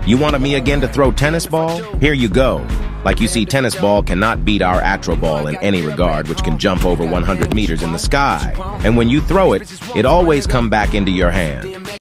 You wanted me again to throw tennis ball? Here you go. Like you see, tennis ball cannot beat our Actro ball in any regard, which can jump over 100 meters in the sky. And when you throw it, it always come back into your hand.